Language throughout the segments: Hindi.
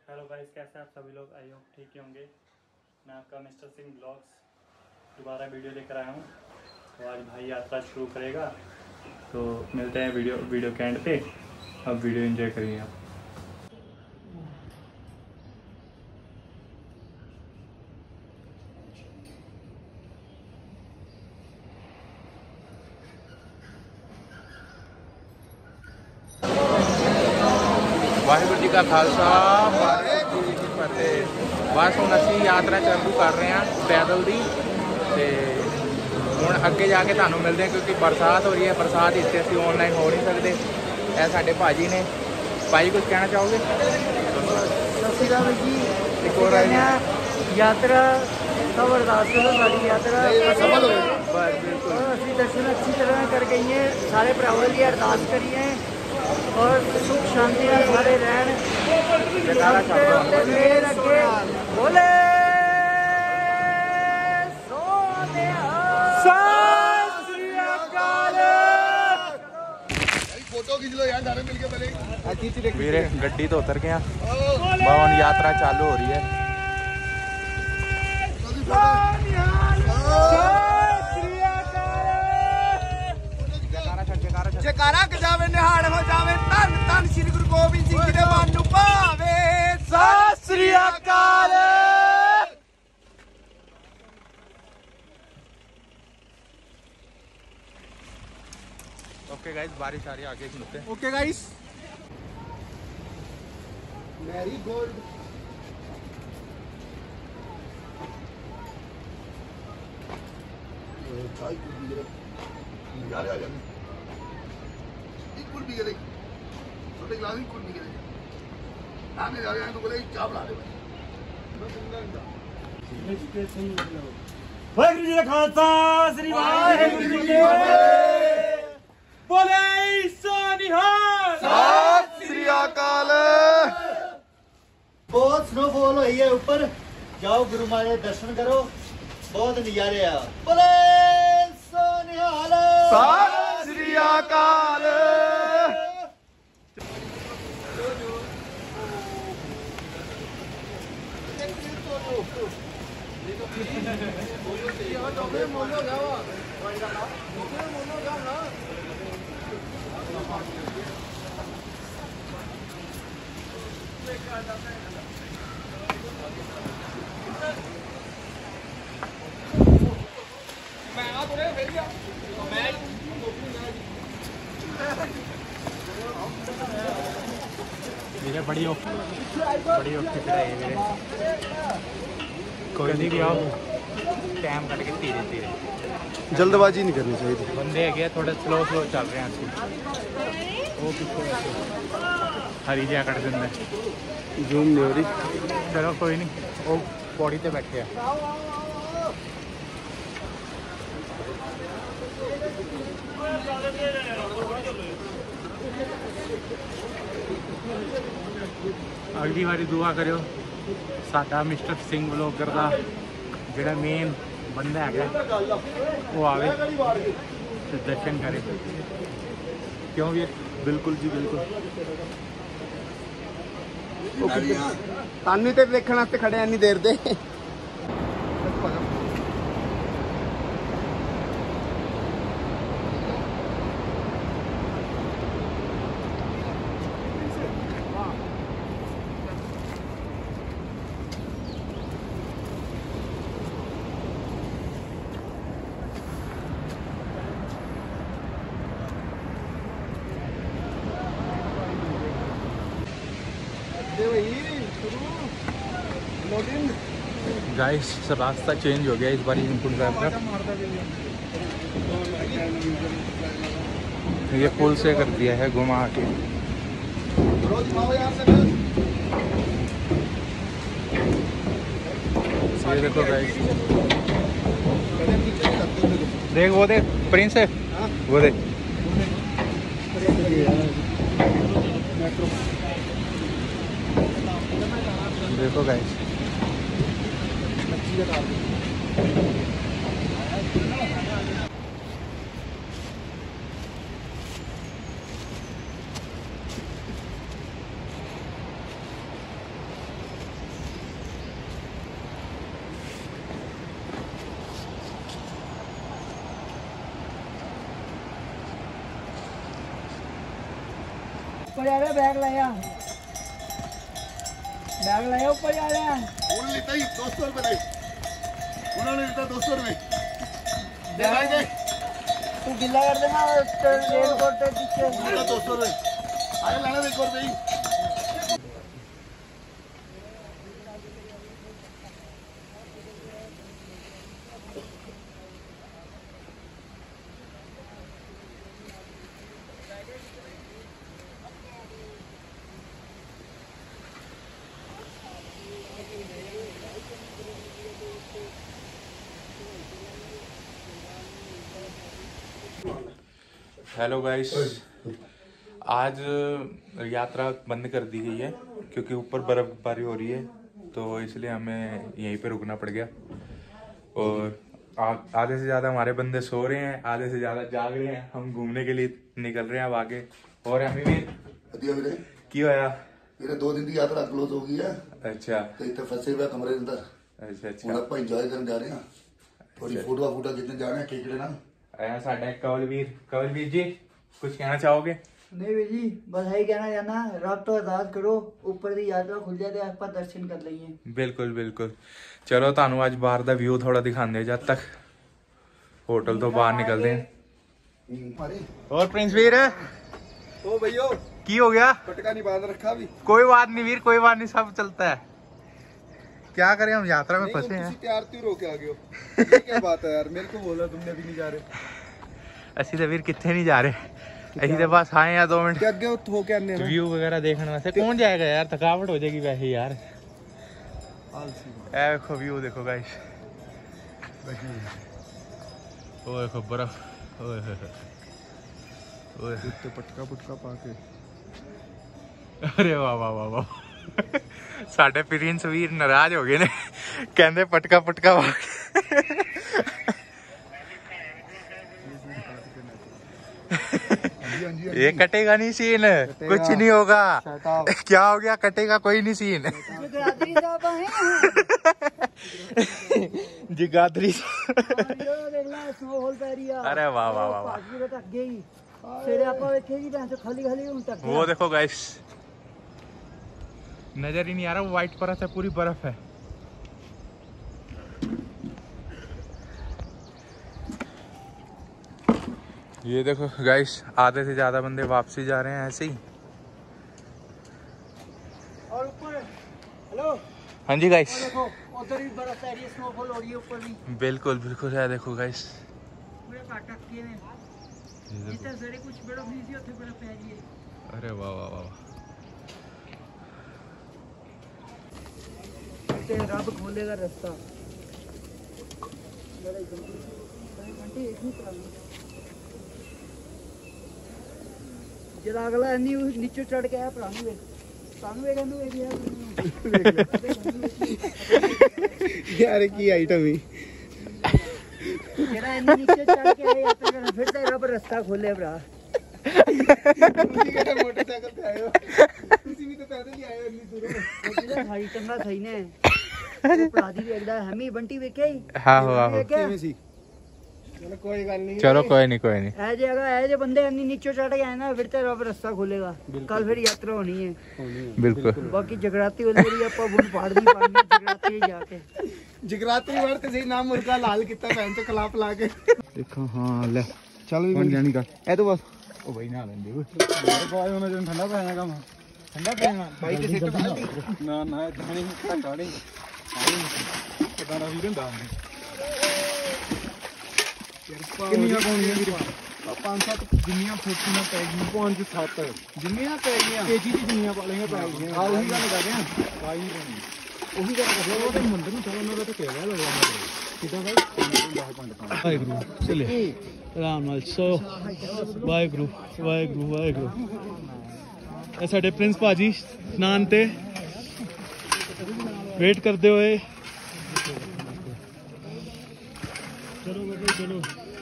हेलो गाइस, कैसे आप सभी लोग? आई होप ठीक ही होंगे। मैं आपका मिस्टर सिंह ब्लॉग्स दोबारा वीडियो लेकर आया हूँ। तो आज भाई यात्रा शुरू करेगा, तो मिलते हैं वीडियो के एंड पे। अब वीडियो एंजॉय करिए आप। वाहिगुरू जी का खालसा वाहिगुरू जी की फतेह। बस हुण असीं यात्रा चालू कर रहे हैं पैदल दी ते हुण अगे जाके तुहानूं मिलते हैं, क्योंकि बरसात हो रही है। बरसात इत्थे असीं ऑनलाइन हो नहीं सकते। ये साडे भाजी ने। भाई कुछ कहना चाहोगे? सत श्री अकाल जी। एक और यात्रा सब अरदास करो, साड़ी यात्रा सफल हो। बस बिल्कुल असं दर्शन अच्छी तरह कर गई हैं। सारे भरावां दी अरदास करिए और सुख शांति नाल सारे रहन। जयकारा छड्ड दो। फिर अगे बोले सोनिया सत श्री अकाल। फोटो खींच लो यार, सारे मिलके पहले। वीरे गड्डी तो उतर गया, हुण यात्रा चालू हो रही है। जयकारा जावे निहाल हो जावे, धन धन श्री गुरु गोबिंद सिंह जी दे मन नूं भावे। सत श्री अकाल। ओके गाइस, बारिश आ रही है, आगे खलोते हैं। ओके गाइस, मैरी गोल्ड चाय कुल भी गए यार आ जाने एक कुल भी गए छोटे गिलास ही कुल भी गए आने जा रहे हैं तो बोले चाय बना दे वाहिगुरू जी का खालसा, श्री वाहिगुरू जी की फतेह। बोले सोनिहाल। सत श्री अकाल। बहुत स्नोफॉल हुई है ऊपर। जाओ गुरु महाराज दर्शन करो, बहुत नजारे आ। बोले सोनिहाल। सत श्री अकाल। मेरे बड़ी औखी चढ़ाई है मेरे। कोई भी आओ, टाइम कट के धीरे धीरे। जल्दबाजी नहीं करनी चाहिए। बंदे है थोड़े स्लो चल रहे हैं असली। वो पीछे हरी जिहा कट दिंदा है। जूम नहीं हो रही। चलो कोई नहीं, वो पौड़ी ते बैठे हैं। अगली बारी दुआ करो साडा मिस्टर सिंह ब्लॉगर का जिहड़ा मेन बंदा है वो आवे तो दर्शन करे। क्यों भी? बिल्कुल जी बिल्कुल। तानू ते देखने वास्ते खड़े इन्नी देर दे। गाइस रास्ता चेंज हो गया इस बार हेमकुंड साहब का। ये पुल से कर दिया है घुमा के। ये देखो गाइस, देख वो देख प्रिंस है, वो देख। देखो गाइस, ऊपर जा रहे हैं, बैग लाया ऊपर जा रहे हैं। उन्होंने लेता ही 200 रुपये नहीं, उन्होंने लेता 200 रुपये तू गिल्ला कर देना रेनकोट के पीछे 200 रुपये आगे लाना 1 रुपये ही। हेलो गाइस, आज यात्रा बंद कर दी गई है क्योंकि ऊपर बर्फबारी हो रही है, तो इसलिए हमें यहीं पे रुकना पड़ गया। और आधे से ज़्यादा हमारे बंदे सो रहे हैं, आधे से ज़्यादा जाग रहे हैं। हम घूमने के लिए निकल रहे हैं अब आगे। और हमें भी क्यों आया, मेरे 2 दिन की यात्रा क्लोज हो गई है। अच्छा, तो इतने फंसे हुए कमरे के अंदर। अच्छा अच्छा। हम आप इंजॉय करने जा रहे हैं, थोड़ी फोटो खींचने जा रहे हैं, केक लेना। आया साढ़े कवलवीर जी, कुछ कहना चाहोगे? नहीं भाई जी, बस यही कहना चाहना, रब तो आजाद करो, ऊपर की यात्रा खुल जाए तो आप दर्शन कर लीजिए। बिल्कुल बिल्कुल। चलो तानू आज बाहर दा व्यू थोड़ा दिखाने जब तक होटल तो बाहर निकलते हैं। और प्रिंस वीर ओ भैया की हो गया? पटका नहीं बांध रखा अभी। कोई बात नहीं वीर, कोई बात नहीं, सब चलता है। क्या करें, हम यात्रा में फंसे हैं। तैयार क्यों रोके आ गए हो? ये क्या बात है यार, मेरे को बोला तुमने अभी नहीं जा रहे। असि तो वीर कितने नहीं जा रहे, असि तो बस आए हैं 2 मिनट क्या अगे हो के आने ना व्यू वगैरह देखने वास्ते। कौन जाएगा यार, थकावट हो जाएगी वैसे यार। ए देखो व्यू देखो गाइस, ओ देखो बर्फ, ओए ओए तो पटका पाके। अरे वाह वाह वाह वाह। साढ़े प्रिंस वीर नाराज हो गए ने, कहते पटका पा ये कटेगा नहीं सीन, कुछ नहीं होगा। क्या हो गया, कटेगा कोई नहीं सीन। जगाधरी। अरे वाह वाह वाह वाह। वो देखो गाइस, नजर ही नहीं आ रहा, वो व्हाइट परत है, पूरी बर्फ है। ये देखो गाइस, आधे से ज्यादा बंदे वापसी जा रहे हैं ऐसे ही। और ऊपर हेलो, हाँ जी गाइस, देखो उधर भी बर्फ है, स्नोफॉल हो रही है ऊपर भी। बिल्कुल बिल्कुल है, देखो गाइस। कुछ बर्फ नहीं थी, उधर बर्फ है जी। अरे वाह वाह वाह। रब खोलेगा रास्ता। जरा अगला नीचे चढ़ के आया पुरानी वे यार की आइटम ही जरा नीचे चढ़ के आया फिर से रब रास्ता खोले भरा। मोटरसाइकिल पे आए हो, तुसी भी तो पैदल ही आए हो इतनी दूर। भाई चंगा सही ने अपराधी वेखदा हम ही बंटी वेखे ही। हाँ हो चलो कोई गल नहीं, चलो कोई नहीं ऐसे बंदे नीचे चढ़ के आए ना, फिर तो रब रास्ता खोलेगा। कल फिर यात्रा होनी है। बिल्कुल। बाकी जगराती वाली ਆਪਾਂ बुन फाड़ नहीं पानी, जगराती जाके जगराती वर्त सही नाम मुर्गा लाल कितना पहन तो कलाप ला के देखो। हाँ ले चल भी बन जानी का ए तो बस ओ भाई ना लेंदे मेरे को आए होना जन ठंडा पैना काम ठंडा पैना भाई के सेट ना ना धानी काड़ी पता ना भी दंदा किन्नियां पाउणियां वीर 5-7 जिन्नियां फुੱਟੀਆਂ ਪੈ ਗਈਆਂ 5-7 जिन्नियां पै गईਆਂ केजी ਦੀ जिन्नियां ਪਾਲੀਆਂ ਪੈ ਗਈਆਂ। ਆ ਉਹੀ ਗੱਲ ਕਰ ਰਿਹਾ ਕਾਈ ਨਹੀਂ ਉਹੀ ਗੱਲ ਕਰ ਰਿਹਾ। ਉਹ ਤਾਂ ਮੰਦਰ ਨੂੰ ਚਲੋ ਉਹਨਾਂ ਦਾ ਤਾਂ ਕਹਿਆ ਲੱਗਿਆ ਕਿਦਾਂ ਬਾਈ 10-5 ਵਾਹਿਗੁਰੂ ਚਲੇ ਆਰਾਮ ਨਾਲ ਸੋ ਵਾਹਿਗੁਰੂ ਵਾਹਿਗੁਰੂ ਵਾਹਿਗੁਰੂ। ਇਹ ਸਾਡੇ ਪ੍ਰਿੰਸ ਭਾਜੀ ਨਾਨ ਤੇ ਵੇਟ ਕਰਦੇ ਹੋਏ चलो बेटे चलो।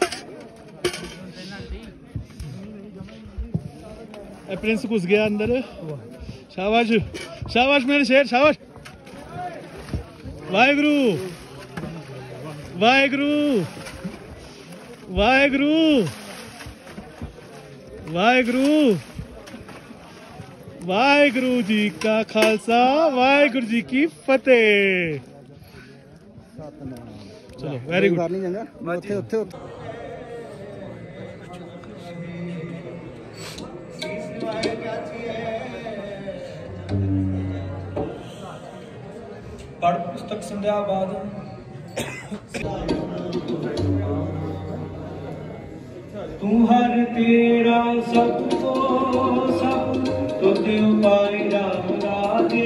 प्रिंस घुस गया अंदर। शाबाश शाबाश मेरे शेर शाबाश। वाहेगुरु वाहेगुरु वाहेगुरु वाहेगुरु ਵਾਹਿਗੁਰੂ ਜੀ ਕਾ ਖਾਲਸਾ ਵਾਹਿਗੁਰੂ ਜੀ ਕੀ ਫਤਿਹ। ਚਲੋ ਵੈਰੀ ਗੁੱਡ। ਨਹੀਂ ਜਾਂਦਾ ਉੱਥੇ ਉੱਥੇ पढ़ पुस्तक संध्या बाद तू हर तेरा सब को सब तुझ उपाय राम राधे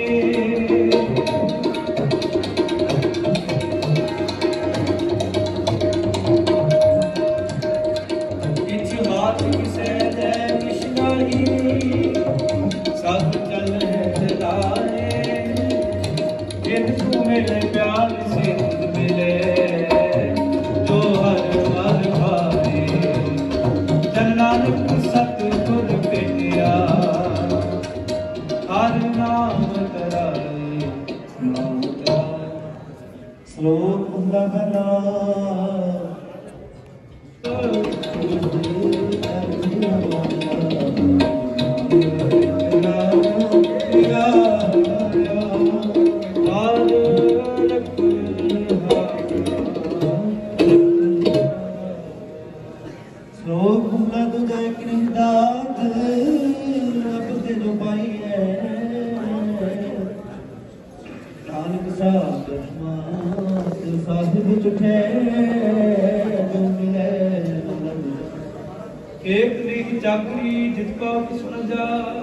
किछ हाथ किसे दे किछ नहीं सब चल है चलाए तू मेरे प्यार से मिले जो हर हर भावे जन नानक सतगुर भेटिया हर नाम तराए नाम तराए श्लोक लहला एक रीत चाकरी जिसको सुन जा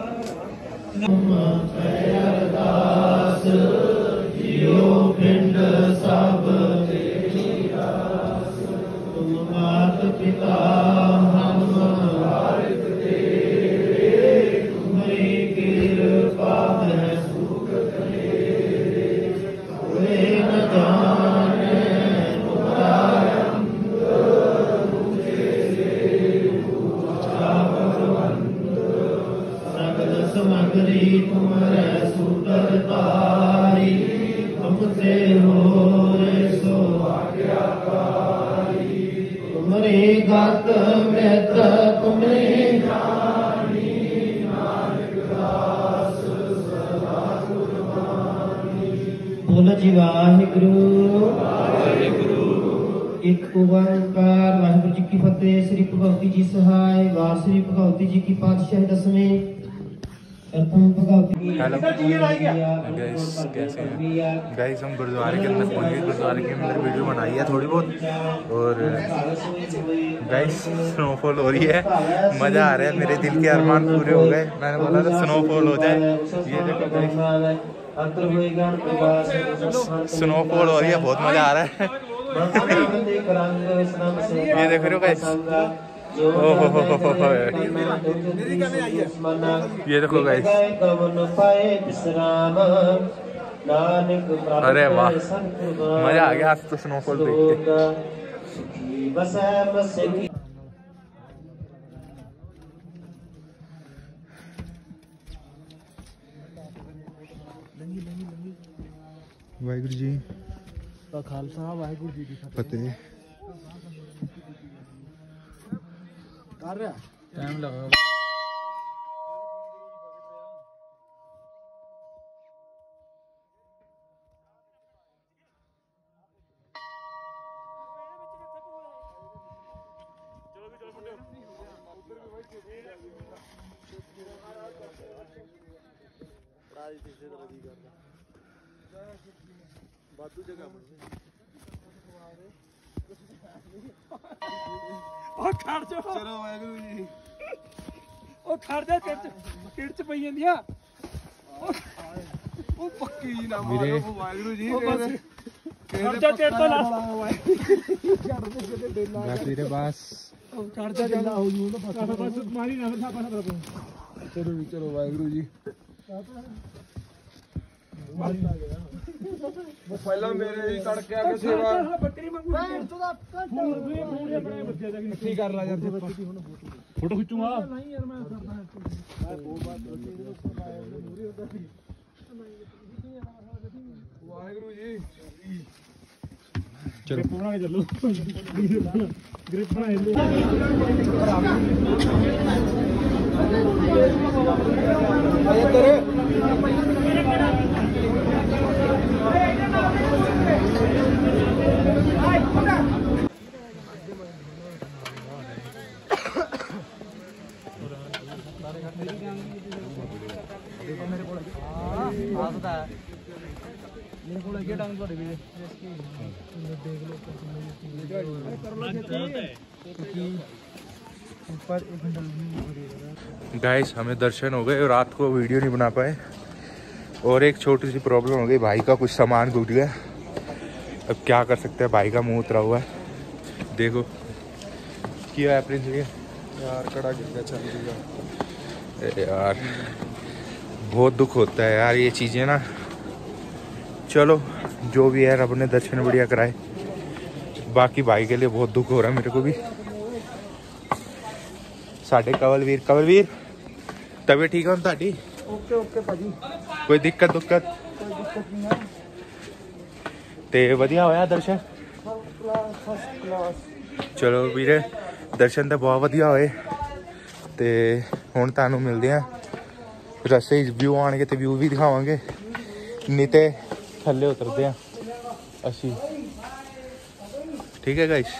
अरदास जियो पिंड सब तुम मात पिता हम भारत तेरे तुम्हारी कृपा है सुख तेरे कोई न जाने समगरी तुम्हारे सुतर तारी तुमसे हो सो आज्ञाकारी तुम्हारे गात मृत तुम्हें जानी नानक दास सदा कुर्बानी बोल जी वाहिगुरु वाहिगुरु एक ओंकार वाहिगुरु जी की फतेह। श्री भगवती जी सहाय वार श्री भगवती जी की पातशाही दसवें हेलो गाइस हम गुरुद्वारे के अंदर पहुंच गए। गुरुद्वारे के अंदर वीडियो बनाई है थोड़ी बहुत और गाइस स्नोफॉल हो रही है। मज़ा आ रहा है, मेरे दिल के अरमान पूरे हो गए। मैंने बोला था स्नोफॉल हो जाए। ये देखो स्नोफॉल हो रही है, बहुत मज़ा आ रहा है। ये देख रहे हो गाइस, ये देखो गाइस, अरे वाह मजा आ गया आज तो स्नोफॉल देख के। वाहिगुरु जी का खालसा वाहिगुरु जी की फतेह। कर रहा टाइम लगा वाधू जगह चलो वाहिगुरु जी ਉਹ ਖੜਦਾ ਕਿੜ ਚ ਪਈ ਜਾਂਦੀਆਂ ਉਹ ਪੱਕੀ ਨਾ ਮਾਰੋ ਵਾਹਿਗੁਰੂ ਜੀ ਖੜਦਾ ਟੇੜ ਤੋਂ ਲਾ ਬਸ ਵੀਰੇ ਬਸ ਖੜਦਾ ਚੱਲ ਹੋ ਜੂ ਬਸ ਮਾਰੀ ਨਾ ਥਾਪਾ ਨਾ ਚਲੋ ਜੀ ਚਲੋ ਵਾਹਿਗੁਰੂ ਜੀ ਉਹ ਪਹਿਲਾਂ ਮੇਰੇ ਹੀ ਤੜਕੇ ਆ ਕੇ ਸੇਵਾ ਬੱਕਰੀ ਮੰਗੂ ਫੋਨ ਆਪਣੇ ਬੱਚੇ ਦਾ ਕੀ ਕਰ ਲਾ ਯਾਰ फोटो खींचूंगा नहीं यार मैं वाहिगुरु जी चलो पूरा चलो ग्रिप बना गाइस हमें दर्शन हो गए और रात को वीडियो नहीं बना पाए और एक छोटी सी प्रॉब्लम हो गई, भाई का कुछ सामान टूट गया। अब क्या कर सकते हैं, भाई का मुंह उतरा हुआ है। देखो क्या है प्रिंस भैया यार कड़ा गिर गया चल गया। अरे यार बहुत दुख होता है यार ये चीज़ें ना। चलो जो भी है रब ने दर्शन बढ़िया कराए। बाकी भाई के लिए बहुत दुख हो रहा है मेरे को भी। साढ़े कवलवीर तबीयत ठीक है ताड़ी? ओके ओके भाजी, कोई दिक्कत कोई दिक्कत नहीं है। ते वधिया होया दर्शन? First class. चलो वीरे दर्शन तो बहुत वधिया होए ते हुण तुहानूं मिलदे आ रस्ते व्यू आउणगे ते व्यू भी दिखावांगे, नहीं ते थल्ले उतरदे आ असीं। ठीक है गाइस,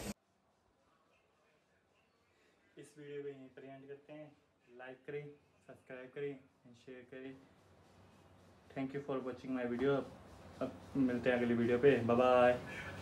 इस वीडियो को यहीं पर एंड करते हैं। लाइक करें, सब्सक्राइब करें एंड शेयर करें। Thank you for watching my video. अब मिलते हैं अगली वीडियो पे। Bye bye.